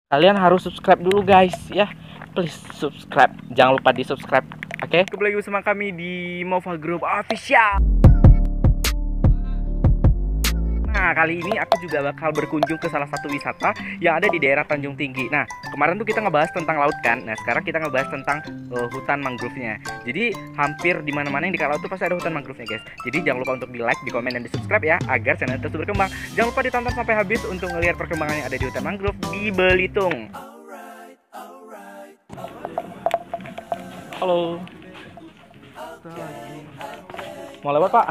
Kalian harus subscribe dulu guys ya. Please subscribe. Jangan lupa di subscribe. Oke? Kembali lagi bersama kami di Mova Group Official. Nah, kali ini aku juga bakal berkunjung ke salah satu wisata yang ada di daerah Tanjung Tinggi. Nah, kemarin tuh kita ngebahas tentang laut kan. Nah, sekarang kita ngebahas tentang hutan mangrove-nya. Jadi, hampir di mana-mana yang di laut tuh pasti ada hutan mangrove-nya, guys. Jadi, jangan lupa untuk di-like, di-komen, dan di-subscribe ya, agar channel terus berkembang. Jangan lupa ditonton sampai habis untuk melihat perkembangan yang ada di hutan mangrove di Belitung. Halo. Mau lewat, Pak?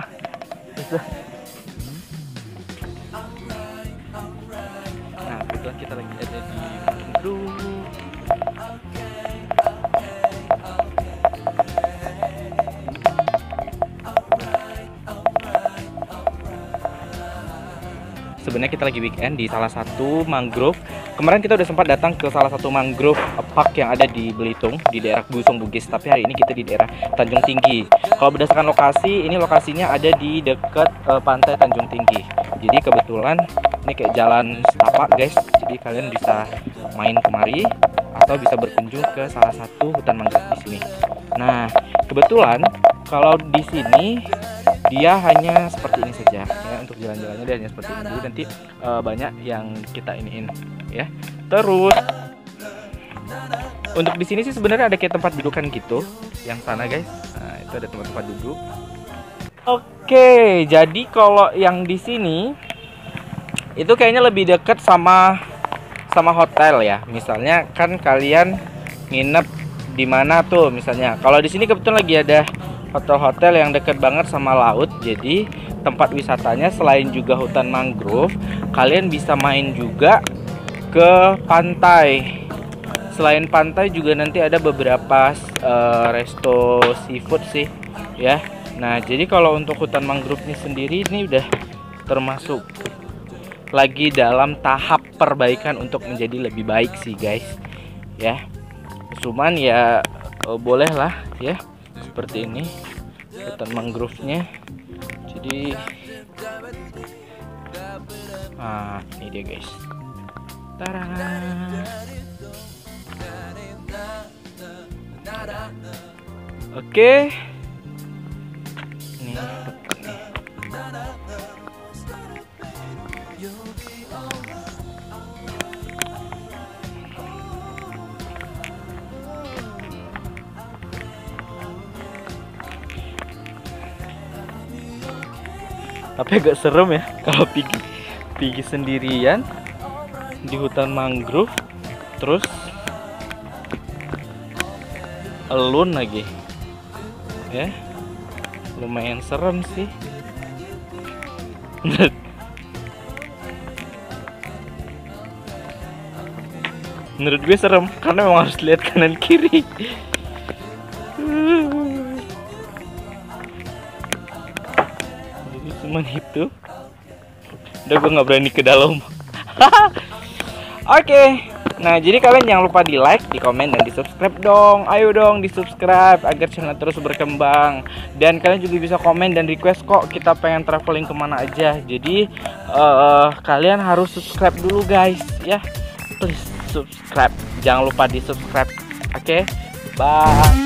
Nah, kebetulan kita lagi ada di mangrove. Sebenarnya kita lagi weekend di salah satu mangrove. Kemarin kita udah sempat datang ke salah satu mangrove park yang ada di Belitung, di daerah Gusung Bugis. Tapi hari ini kita di daerah Tanjung Tinggi. Kalau berdasarkan lokasi, ini lokasinya ada di dekat pantai Tanjung Tinggi. Jadi kebetulan ini kayak jalan setapak guys. Jadi kalian bisa main kemari atau bisa berkunjung ke salah satu hutan mangrove di sini. Nah, kebetulan kalau di sini dia hanya seperti ini saja ya, untuk jalan-jalannya dia hanya seperti ini. Jadi nanti banyak yang kita iniin ya. Terus untuk di sini sih sebenarnya ada kayak tempat dudukan gitu yang sana guys. Nah, itu ada tempat-tempat duduk. Oke, jadi kalau yang di sini itu kayaknya lebih dekat sama hotel ya. Misalnya kan kalian nginep di mana tuh misalnya. Kalau di sini kebetulan lagi ada hotel-hotel yang dekat banget sama laut. Jadi tempat wisatanya selain juga hutan mangrove, kalian bisa main juga ke pantai. Selain pantai juga nanti ada beberapa resto seafood sih ya. Nah, jadi kalau untuk hutan mangrove-nya sendiri ini udah termasuk lagi dalam tahap perbaikan untuk menjadi lebih baik sih guys ya. Cuman ya boleh lah ya, seperti ini hutan mangrove-nya. Jadi ini dia guys. Tara. Oke. Ini dekat nih. Tapi agak serem ya kalau pergi sendirian di hutan mangrove, terus alone lagi ya, lumayan serem sih. Menurut gue serem karena memang harus lihat kanan kiri. Jadi cuman itu. Udah, gue nggak berani ke dalam. Oke. Nah, jadi kalian jangan lupa di like, di komen, dan di subscribe dong. Ayo dong di subscribe agar channel terus berkembang. Dan kalian juga bisa komen dan request kok kita pengen traveling kemana aja. Jadi kalian harus subscribe dulu guys ya. Please subscribe. Jangan lupa di subscribe. Oke, bye.